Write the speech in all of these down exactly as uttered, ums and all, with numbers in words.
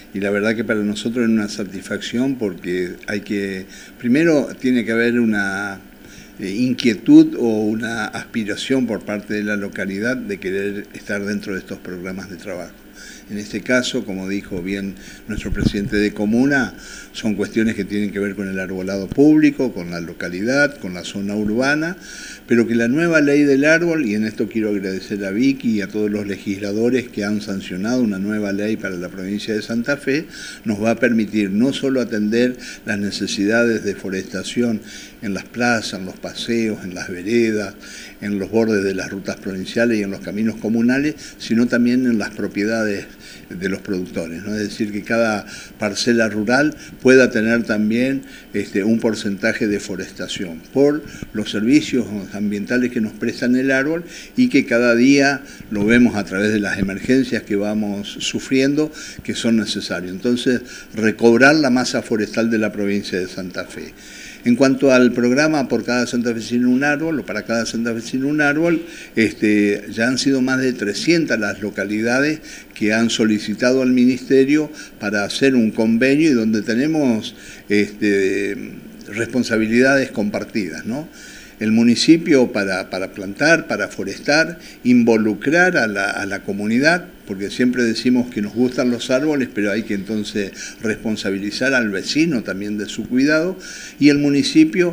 y la verdad que para nosotros es una satisfacción porque hay que, primero tiene que haber una eh, inquietud o una aspiración por parte de la localidad de querer estar dentro de estos programas de trabajo. En este caso, como dijo bien nuestro presidente de comuna, son cuestiones que tienen que ver con el arbolado público, con la localidad, con la zona urbana, pero que la nueva ley del árbol, y en esto quiero agradecer a Vicky y a todos los legisladores que han sancionado una nueva ley para la provincia de Santa Fe, nos va a permitir no solo atender las necesidades de forestación en las plazas, en los paseos, en las veredas, en los bordes de las rutas provinciales y en los caminos comunales, sino también en las propiedades de los productores, ¿no? Es decir, que cada parcela rural pueda tener también este, un porcentaje de forestación por los servicios ambientales que nos prestan el árbol y que cada día lo vemos a través de las emergencias que vamos sufriendo que son necesarios. Entonces, recobrar la masa forestal de la provincia de Santa Fe. En cuanto al programa por cada santafesino un árbol, o para cada santafesino un árbol, este, ya han sido más de trescientas las localidades que han solicitado al Ministerio para hacer un convenio y donde tenemos este, responsabilidades compartidas, ¿no? El municipio para, para plantar, para forestar, involucrar a la, a la comunidad, porque siempre decimos que nos gustan los árboles, pero hay que entonces responsabilizar al vecino también de su cuidado, y el municipio,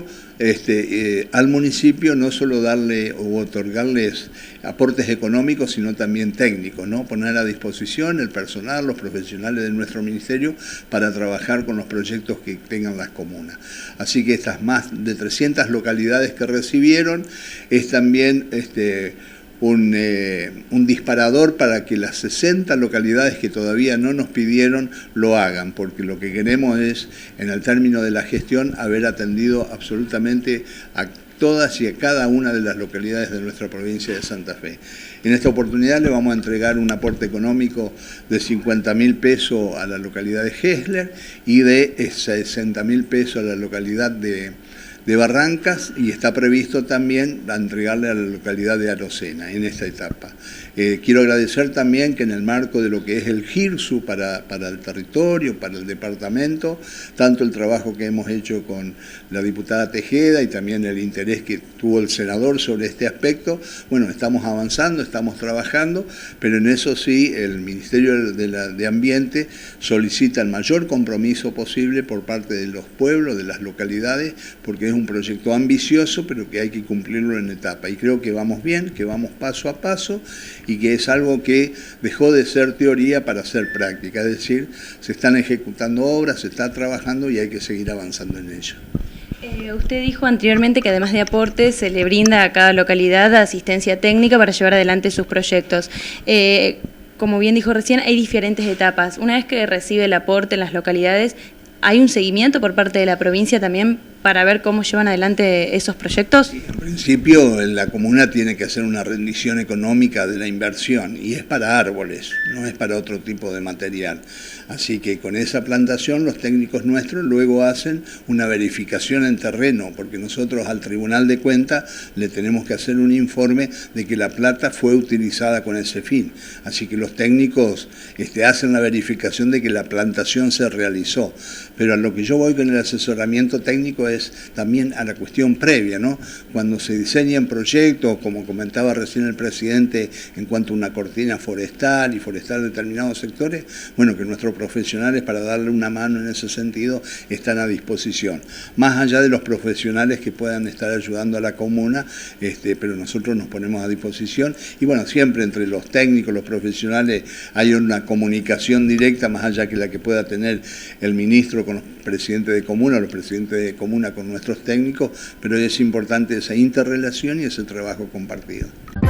este, eh, al municipio no solo darle o otorgarles aportes económicos, sino también técnicos, ¿no? Poner a disposición el personal, los profesionales de nuestro ministerio para trabajar con los proyectos que tengan las comunas. Así que estas más de trescientas localidades que recibieron es también este, un, eh, un disparador para que las sesenta localidades que todavía no nos pidieron lo hagan, porque lo que queremos es, en el término de la gestión, haber atendido absolutamente a todas y a cada una de las localidades de nuestra provincia de Santa Fe. En esta oportunidad le vamos a entregar un aporte económico de cincuenta mil pesos a la localidad de Gesler y de sesenta mil pesos a la localidad de, de Barrancas, y está previsto también entregarle a la localidad de Arocena en esta etapa. Eh, quiero agradecer también que en el marco de lo que es el GIRSU para, para el territorio, para el departamento, tanto el trabajo que hemos hecho con la diputada Tejeda y también el interés que tuvo el senador sobre este aspecto, bueno, estamos avanzando, estamos trabajando, pero en eso sí el Ministerio de, la, de Ambiente solicita el mayor compromiso posible por parte de los pueblos, de las localidades, porque es un proyecto ambicioso, pero que hay que cumplirlo en etapa. Y creo que vamos bien, que vamos paso a paso, y que es algo que dejó de ser teoría para ser práctica, es decir, se están ejecutando obras, se está trabajando y hay que seguir avanzando en ello. Eh, usted dijo anteriormente que además de aportes se le brinda a cada localidad asistencia técnica para llevar adelante sus proyectos. Eh, como bien dijo recién, hay diferentes etapas. Una vez que recibe el aporte en las localidades, ¿hay un seguimiento por parte de la provincia también para ver cómo llevan adelante esos proyectos? Sí, en principio la comuna tiene que hacer una rendición económica de la inversión y es para árboles, no es para otro tipo de material. Así que con esa plantación los técnicos nuestros luego hacen una verificación en terreno, porque nosotros al Tribunal de Cuentas le tenemos que hacer un informe de que la plata fue utilizada con ese fin. Así que los técnicos este, hacen la verificación de que la plantación se realizó. Pero a lo que yo voy con el asesoramiento técnico es también a la cuestión previa, ¿no? Cuando se diseñan proyectos, como comentaba recién el presidente, en cuanto a una cortina forestal y forestal de determinados sectores, bueno, que nuestros profesionales, para darle una mano en ese sentido, están a disposición. Más allá de los profesionales que puedan estar ayudando a la comuna, este, pero nosotros nos ponemos a disposición y bueno, siempre entre los técnicos, los profesionales, hay una comunicación directa, más allá que la que pueda tener el ministro con los presidentes de comuna, los presidentes de comuna con nuestros técnicos, pero es importante esa interrelación y ese trabajo compartido.